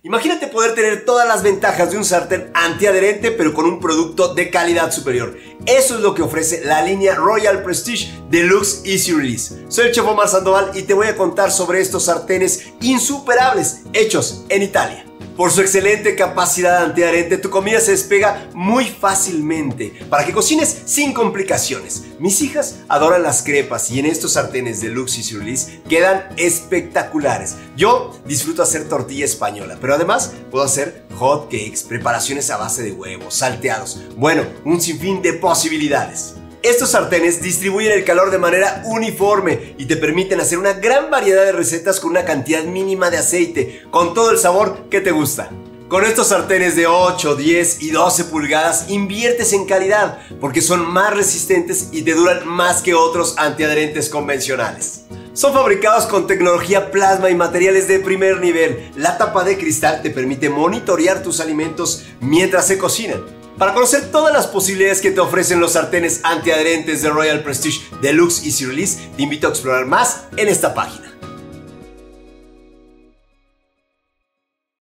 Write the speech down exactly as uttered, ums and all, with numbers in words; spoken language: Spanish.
Imagínate poder tener todas las ventajas de un sartén antiadherente pero con un producto de calidad superior. Eso es lo que ofrece la línea Royal Prestige Deluxe Easy Release. Soy el chef Omar Sandoval y te voy a contar sobre estos sartenes insuperables hechos en Italia. Por su excelente capacidad antiadherente, tu comida se despega muy fácilmente para que cocines sin complicaciones. Mis hijas adoran las crepas y en estos sartenes Deluxe Easy Release quedan espectaculares. Yo disfruto hacer tortilla española, pero además puedo hacer hot cakes, preparaciones a base de huevos, salteados. Bueno, un sinfín de posibilidades. Estos sartenes distribuyen el calor de manera uniforme y te permiten hacer una gran variedad de recetas con una cantidad mínima de aceite, con todo el sabor que te gusta. Con estos sartenes de ocho, diez y doce pulgadas inviertes en calidad porque son más resistentes y te duran más que otros antiadherentes convencionales. Son fabricados con tecnología plasma y materiales de primer nivel. La tapa de cristal te permite monitorear tus alimentos mientras se cocinan. Para conocer todas las posibilidades que te ofrecen los sartenes antiadherentes de Royal Prestige Deluxe Easy Release, te invito a explorar más en esta página.